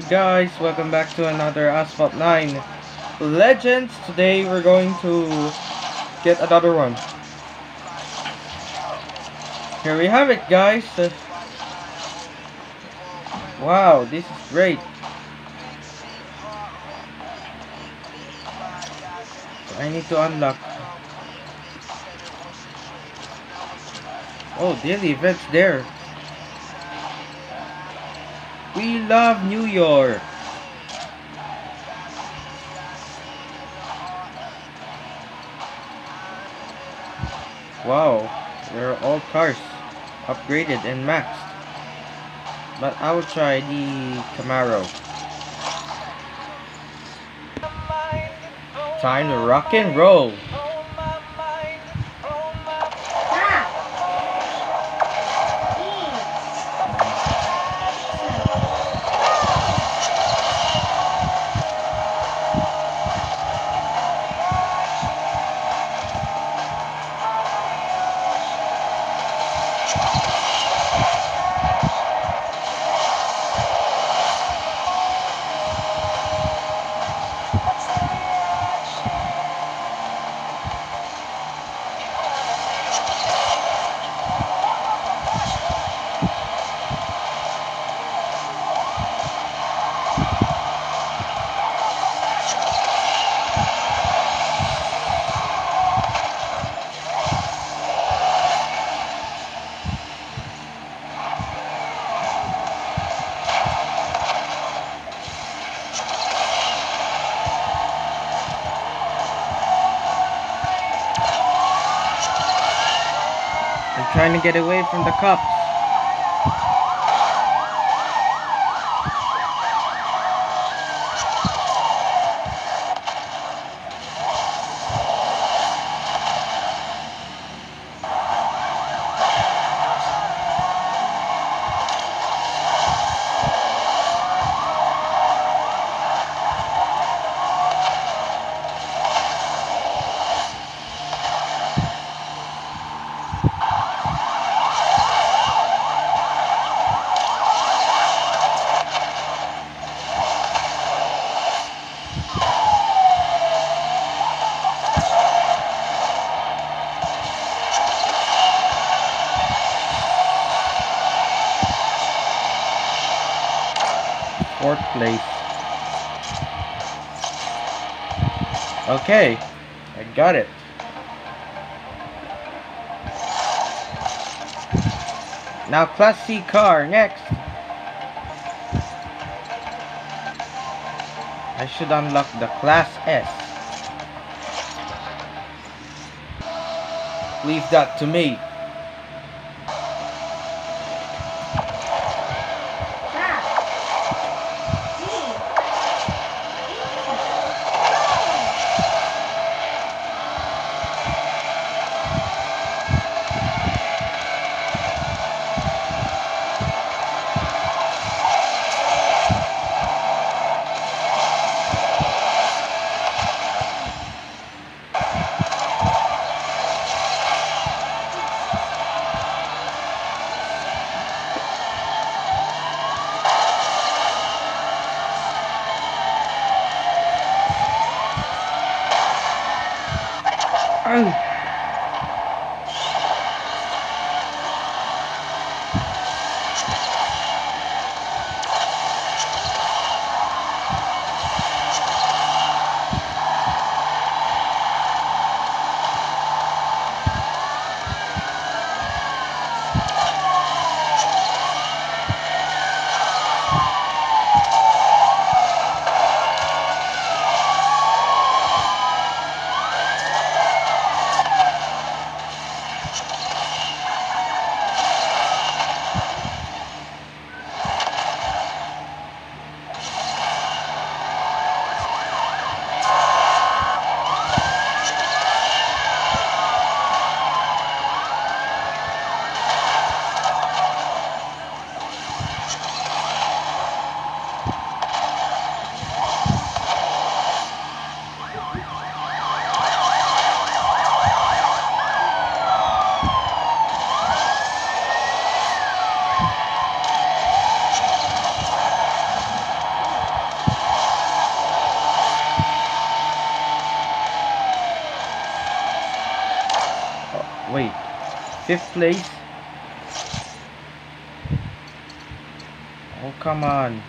guys, welcome back to another Asphalt 9 Legends. Today we're going to get another one. Here we have it, guys. Wow, this is great. So I need to unlock. Oh, daily events there. We love New York. Wow, there are all cars upgraded and maxed. But I will try the Camaro. Time to rock and roll. I'm trying to get away from the cops. Fourth place. Okay, I got it. Now Class C car, next. I should unlock the Class S. Leave that to me. Oh. 5th place. Oh, come on.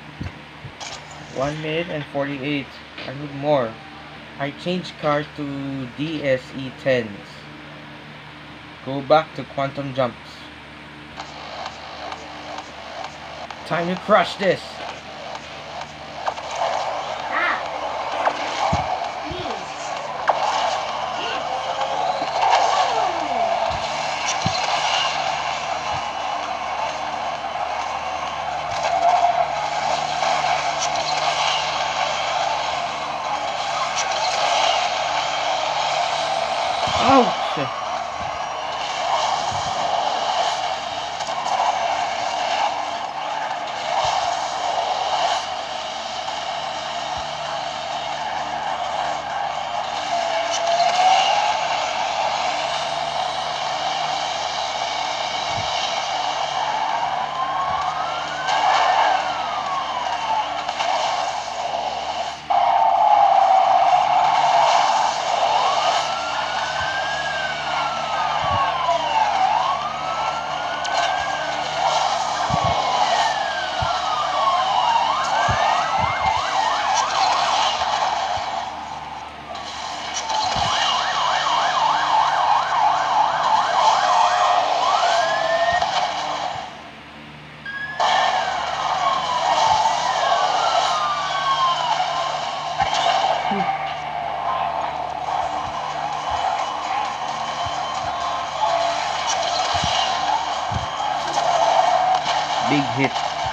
1 minute and 48. I need more. I changed cars to DSE 10s. Go back to quantum jumps. Time to crush this. Ouch! Big hit.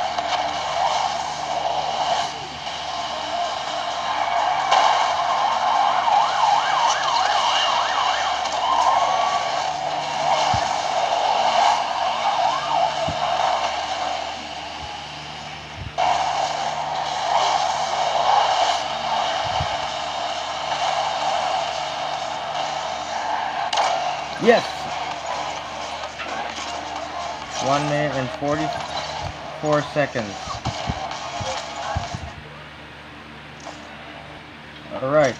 Yes! 1 minute and 44 seconds. Alright.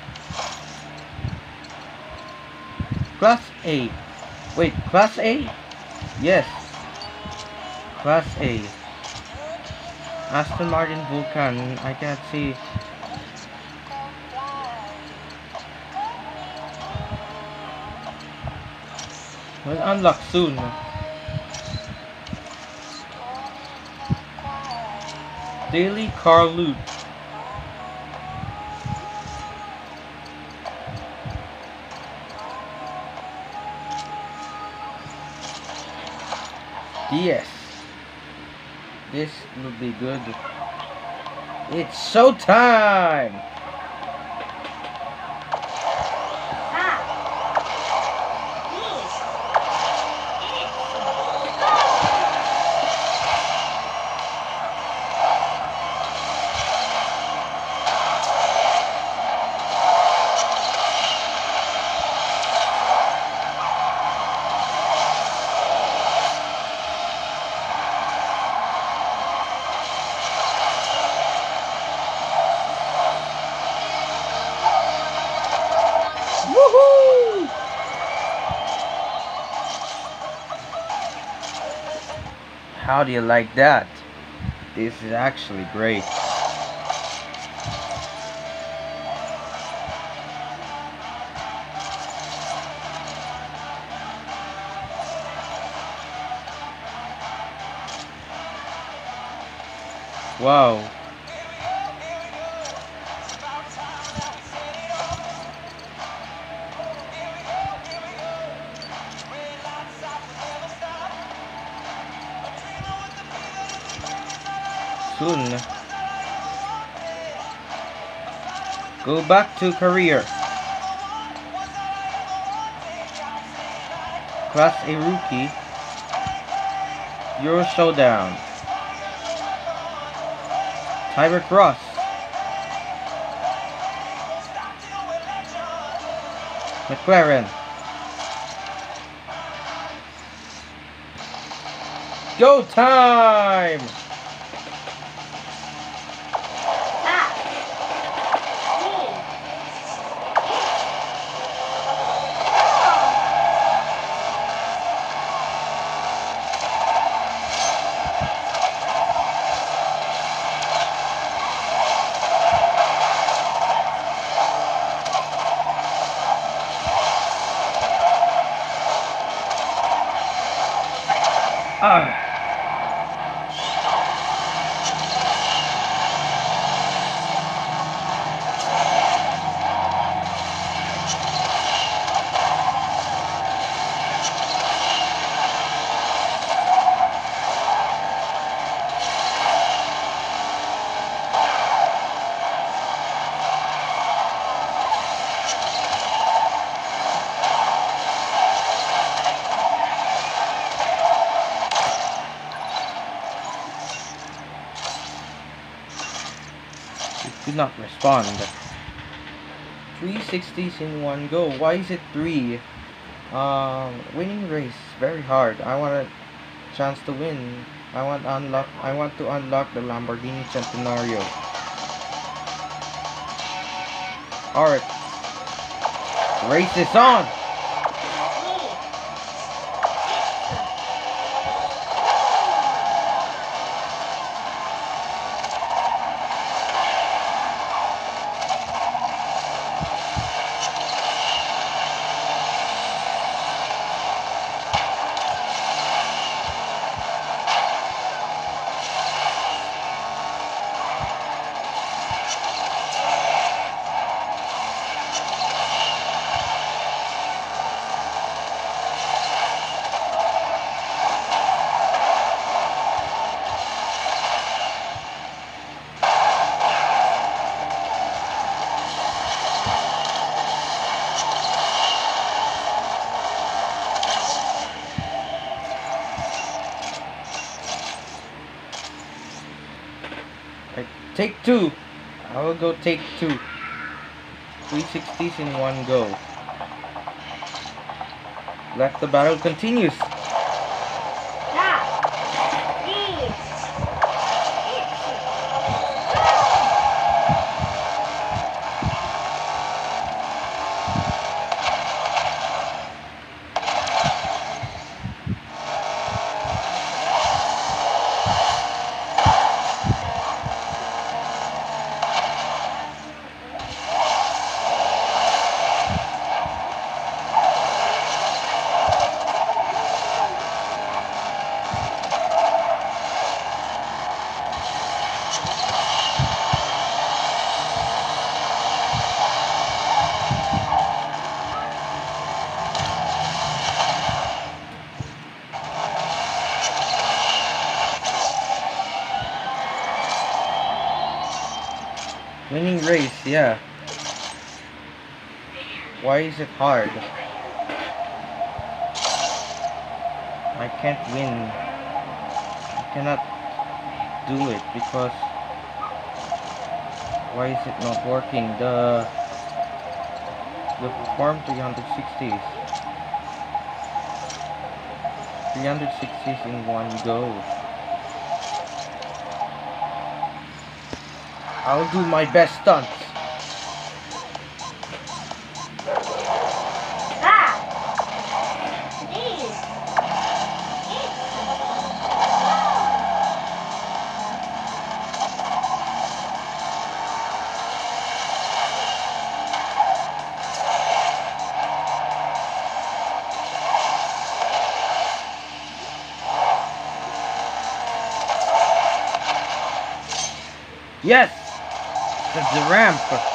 Class A. Wait, Class A? Yes. Class A. Aston Martin Vulcan. I cannot see. Will unlock soon. Daily car loot. Yes. This will be good. It's showtime! Woohoo! How do you like that? This is actually great. Wow. Soon. Go back to career. Class A rookie. Euro Showdown. Tiber Cross. McLaren. Go time! Ah. Did not respond. 360s in one go. Why is it 3? Winning race very hard. I want a chance to win. I want to unlock the Lamborghini Centenario. Alright. Race is on! Take 2. I will go take 2. 360s in one go. Let the battle continues. Winning race, yeah. Why is it hard? I can't win. I cannot do it because why is it not working? The Farm 360s. 360s in one go. I'll do my best stunts. Yes! That's the ramp.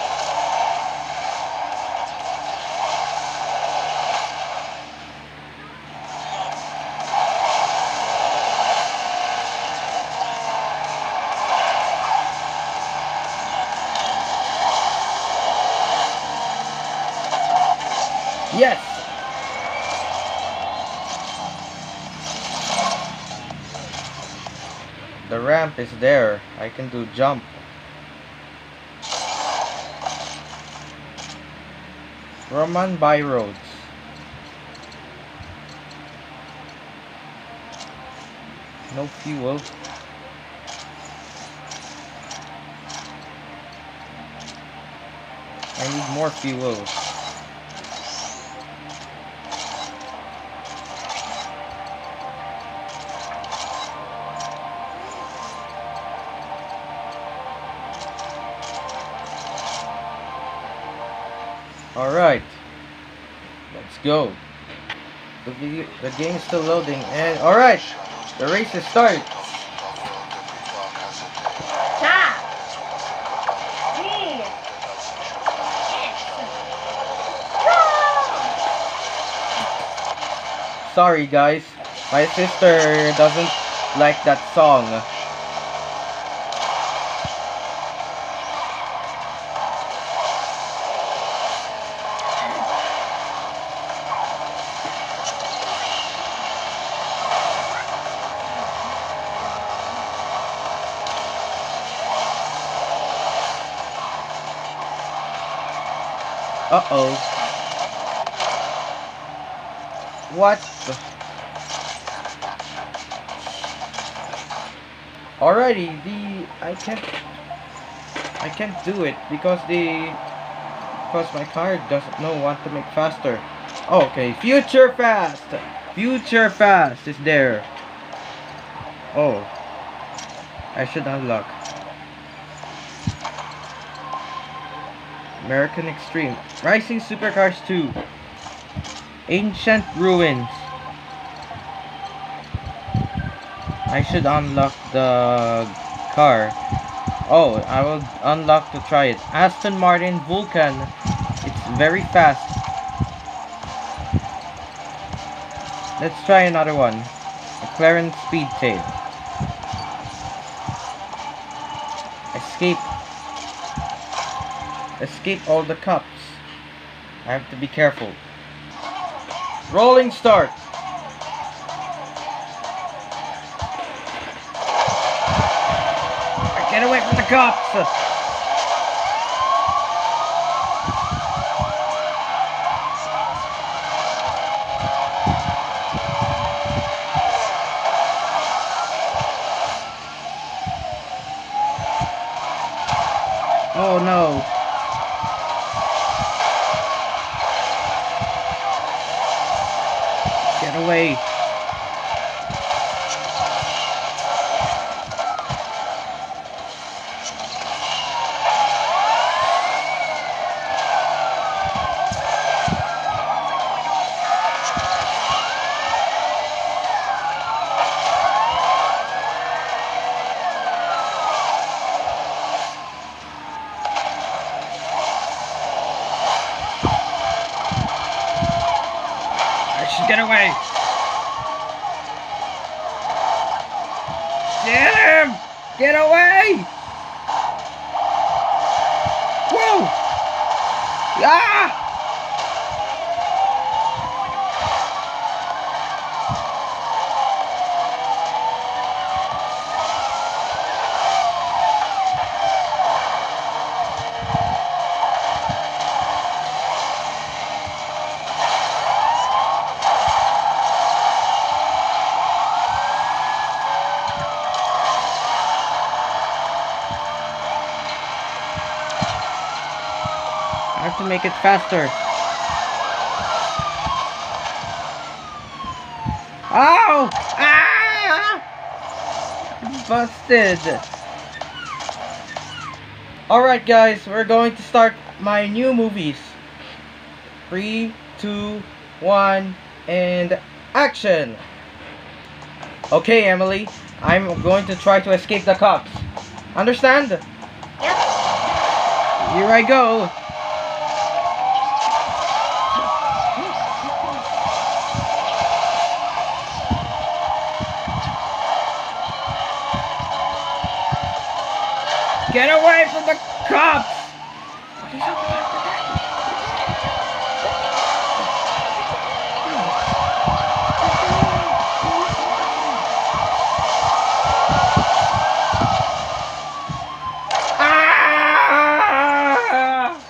Yes! The ramp is there. I can do jump. Roman by roads. No fuel. I need more fuel. Alright, let's go. The game is still loading, and alright, The race starts. Sorry guys, my sister doesn't like that song. Uh-oh. What the? Alrighty, I can't do it because my car doesn't know what to make faster. Okay, future fast is there. Oh, I should unlock American Extreme, Rising Supercars 2, Ancient Ruins. I should unlock the car. Oh, I will unlock to try it. Aston Martin Vulcan. It's very fast. Let's try another one. McLaren Speedtail. Escape all the cops. I have to be careful. Rolling start. Get away from the cops! Oh no! Get away! Get away! Get him! Get away! Whoa! Ah! I have to make it faster. Ow! Ah! Busted. Alright guys, we're going to start my new movies. 3, 2, 1, and action! Okay, Emily, I'm going to try to escape the cops. Understand? Yep. Here I go. Get away from the cops! Ah!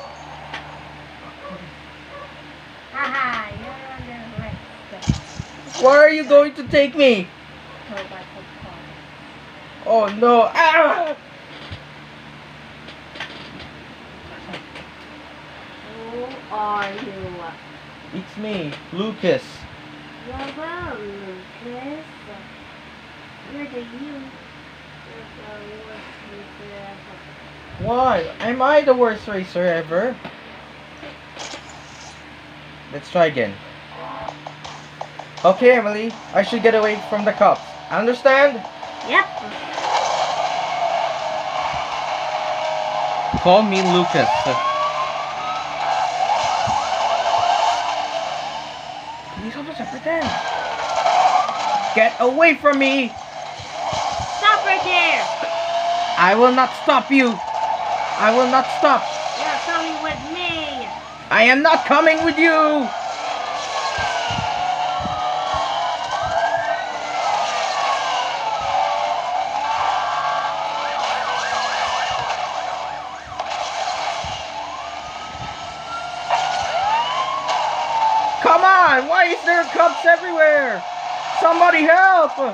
Where are you going to take me? Oh no! Ah! Are you? It's me, Lucas. Well, Lucas. You're the you. Why? Am I the worst racer ever? Let's try again. Okay, Emily, I should get away from the cops. Understand? Yep. Call me Lucas. Police officer, pretend. Get away from me! Stop right there. I will not stop you. I will not stop. You're coming with me. I am not coming with you. Come on! Why is there cops everywhere? Somebody help! Ha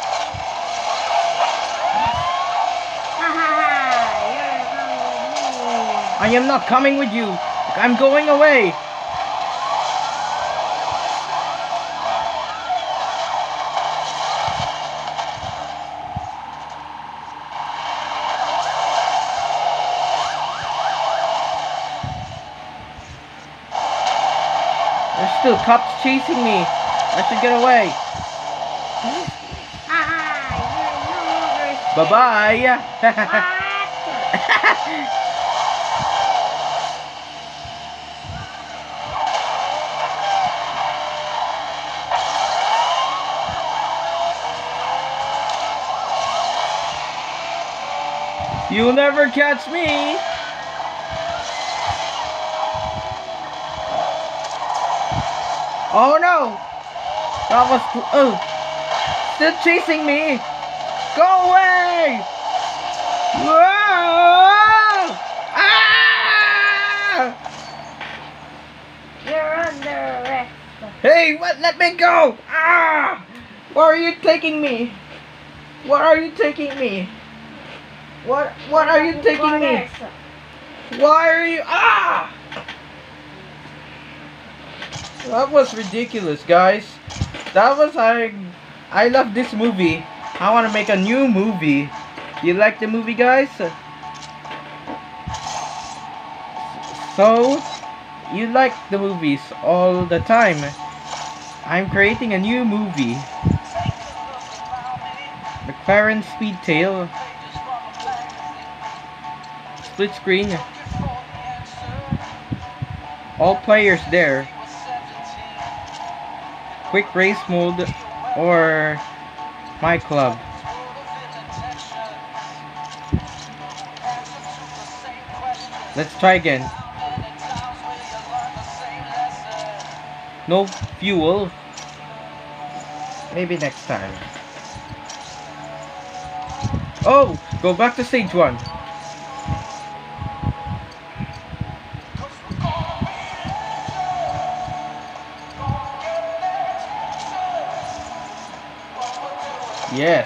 ha ha. You're coming with me. I am not coming with you. I'm going away. There's still cops chasing me. I should get away. Ha ha. You're no longer Bye-bye. What? You'll never catch me. Oh no! That was still chasing me. Go away! Whoa! Ah! You're under arrest. Hey, what? Let me go! Ah! Where are you taking me? Where are you taking me? What are you taking me? Why are you? Ah! That was ridiculous, guys. That was I love this movie. I want to make a new movie. You like the movie, guys? So, you like the movies all the time. I'm creating a new movie. McLaren Speedtail. Split screen. All players there. Quick race mode or my club. Let's try again. No fuel. Maybe next time. Oh, go back to stage 1. Yes.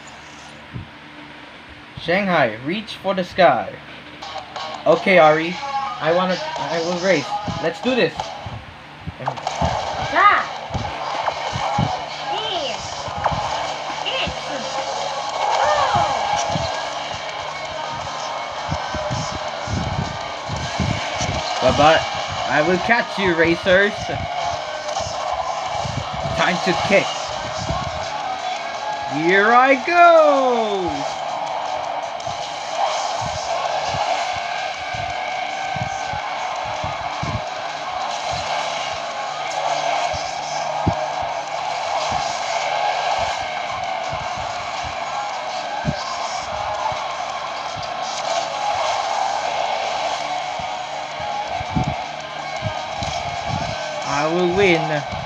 Shanghai, reach for the sky. Okay, Ari. I will race. Let's do this. Stop. Here. It's. Bye-bye. I will catch you, racers. Time to kick. Here I go! I will win.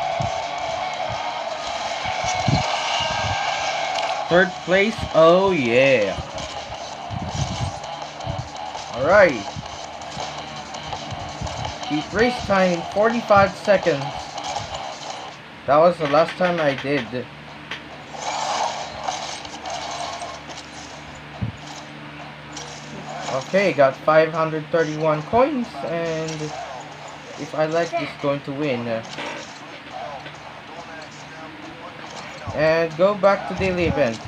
Third place, oh yeah. Alright. Beat race time in 45 seconds. That was the last time I did. Okay, got 531 coins, and if I like this, going to win. And go back to daily events.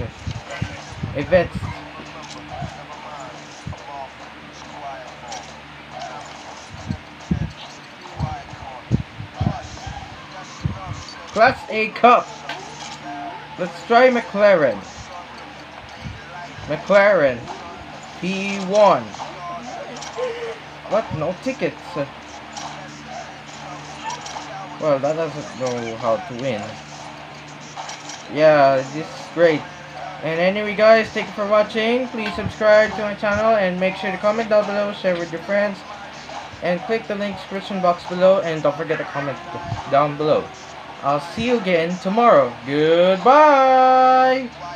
Class A Cup. Let's try McLaren. McLaren. P1. What? No tickets. Well, that doesn't know how to win. Yeah, this is great. And anyway guys, thank you for watching. Please subscribe to my channel and make sure to comment down below, share with your friends, and click the link description box below, and don't forget to comment down below. I'll see you again tomorrow. Goodbye!